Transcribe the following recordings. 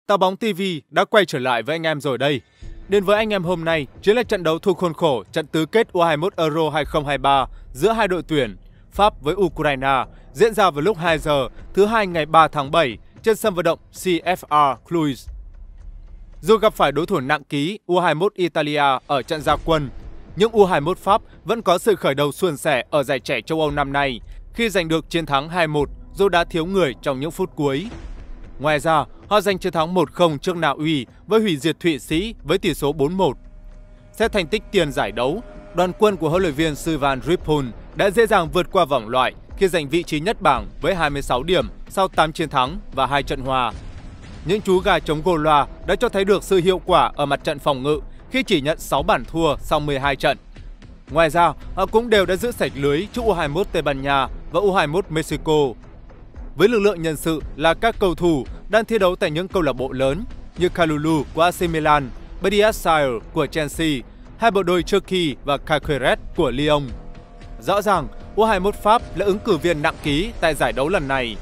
Tàu bóng TV đã quay trở lại với anh em rồi đây. Đến với anh em hôm nay chính là trận đấu thuộc khuôn khổ trận tứ kết U21 Euro 2023 giữa hai đội tuyển Pháp với Ukraine diễn ra vào lúc 2 giờ thứ Hai ngày 3 tháng 7 trên sân vận động CFR Cluj. Dù gặp phải đối thủ nặng ký U21 Italia ở trận ra quân, nhưng U21 Pháp vẫn có sự khởi đầu suôn sẻ ở giải trẻ châu Âu năm nay khi giành được chiến thắng 2-1 dù đã thiếu người trong những phút cuối. Ngoài ra, họ giành chiến thắng 1-0 trước Na Uy với hủy diệt Thụy Sĩ với tỷ số 4-1. Xét thành tích tiền giải đấu, đoàn quân của huấn luyện viên Sylvain Ripoll đã dễ dàng vượt qua vòng loại khi giành vị trí nhất bảng với 26 điểm sau 8 chiến thắng và 2 trận hòa. Những chú gà chống gồ loa đã cho thấy được sự hiệu quả ở mặt trận phòng ngự khi chỉ nhận 6 bàn thua sau 12 trận. Ngoài ra, họ cũng đều đã giữ sạch lưới trước U21 Tây Ban Nha và U21 Mexico. Với lực lượng nhân sự là các cầu thủ đang thi đấu tại những câu lạc bộ lớn như Kalulu của AC Milan, Badiashile của Chelsea, hai bộ đôi Cherki và Caceres của Lyon. Rõ ràng, U21 Pháp là ứng cử viên nặng ký tại giải đấu lần này.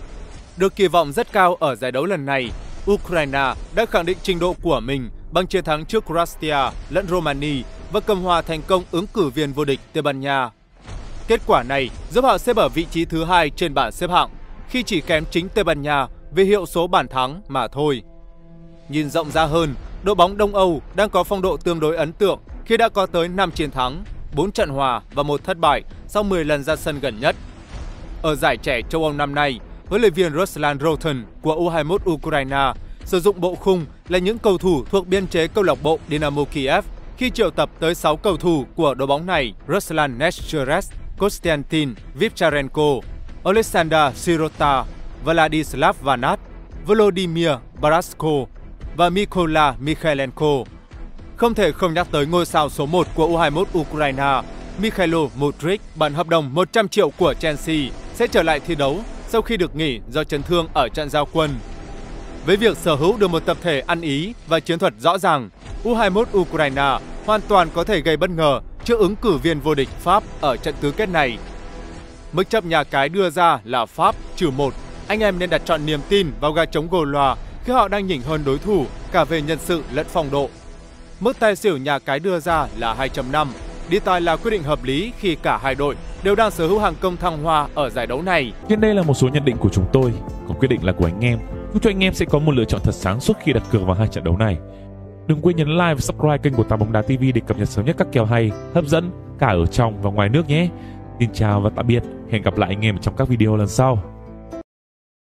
Được kỳ vọng rất cao ở giải đấu lần này, Ukraine đã khẳng định trình độ của mình bằng chiến thắng trước Croatia lẫn Romania và cầm hòa thành công ứng cử viên vô địch Tây Ban Nha. Kết quả này giúp họ xếp ở vị trí thứ 2 trên bảng xếp hạng, khi chỉ kém chính Tây Ban Nha về hiệu số bàn thắng mà thôi. Nhìn rộng ra hơn, đội bóng Đông Âu đang có phong độ tương đối ấn tượng khi đã có tới 5 chiến thắng, 4 trận hòa và 1 thất bại sau 10 lần ra sân gần nhất. Ở giải trẻ châu Âu năm nay, huấn luyện viên Ruslan Roten của U21 Ukraine sử dụng bộ khung là những cầu thủ thuộc biên chế câu lạc bộ Dynamo Kiev khi triệu tập tới 6 cầu thủ của đội bóng này: Ruslan Nesteres, Konstantin Vivcharenko, Alexander Sirota, Vladislav Vanat, Volodymyr Barasko và Mykola Mikhailenko. Không thể không nhắc tới ngôi sao số 1 của U21 Ukraine, Mikhailo Mudryk, bản hợp đồng 100 triệu của Chelsea, sẽ trở lại thi đấu sau khi được nghỉ do chấn thương ở trận giao quân. Với việc sở hữu được một tập thể ăn ý và chiến thuật rõ ràng, U21 Ukraine hoàn toàn có thể gây bất ngờ trước ứng cử viên vô địch Pháp ở trận tứ kết này. Mức chấp nhà cái đưa ra là Pháp -1. Anh em nên đặt chọn niềm tin vào gà chống gồ loa khi họ đang nhỉnh hơn đối thủ cả về nhân sự lẫn phong độ. Mức tài xỉu nhà cái đưa ra là 2.5. Đi tài là quyết định hợp lý khi cả hai đội đều đang sở hữu hàng công thăng hoa ở giải đấu này. Trên đây là một số nhận định của chúng tôi, còn quyết định là của anh em. Chúc cho anh em sẽ có một lựa chọn thật sáng suốt khi đặt cược vào hai trận đấu này. Đừng quên nhấn like và subscribe kênh của Tám Bóng Đá TV để cập nhật sớm nhất các kèo hay, hấp dẫn cả ở trong và ngoài nước nhé. Xin chào và tạm biệt, hẹn gặp lại anh em trong các video lần sau.